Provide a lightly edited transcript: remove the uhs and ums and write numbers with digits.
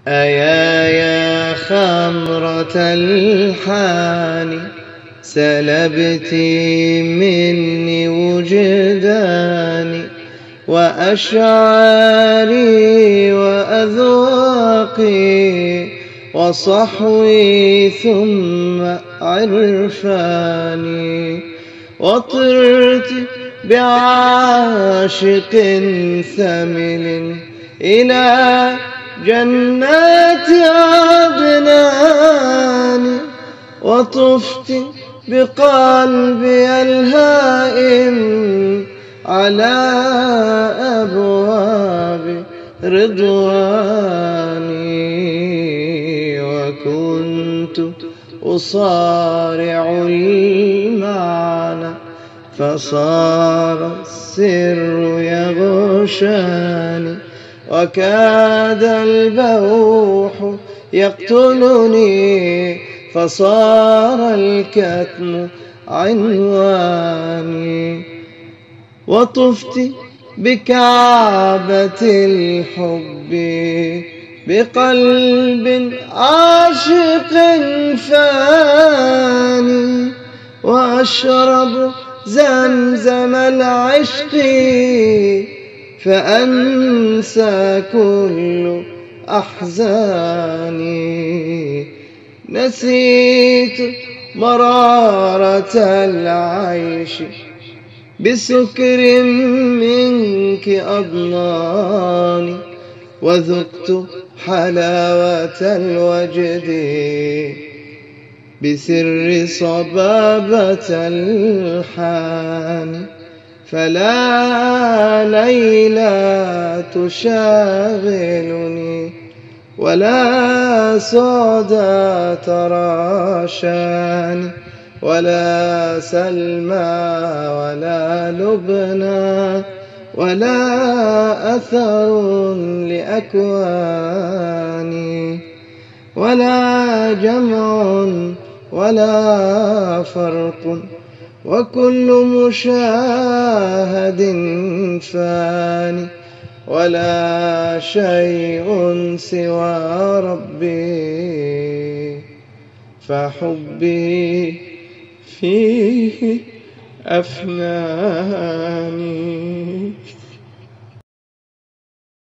يا خمرة الحان سلبت مني وجداني وأشعاري وأذواقي وصحوي ثم عرفاني، وطرت بعاشق ثمل إلى جنات عدنان، وطفت بقلبي الهائم على أبواب رضواني، وكنت أصارع المعنى فصار السر يغشاني، وكاد البوح يقتلني فصار الكتم عنواني، وطفت بكعبة الحب بقلب عاشق فاني، وأشرب زمزم العشق فأنسى كل أحزاني، نسيت مرارة العيش بسكر منك أضناني، وذقت حلاوة الوجد بسر صبابة الحان، فلا ليلى تشاغلني ولا سعدى تراشاني، ولا سلمى ولا لبنى ولا أثر لأكواني، ولا جمع ولا فرق، وكل مشاهد فاني، ولا شيء سوى ربي، فحبي فيه أفناني.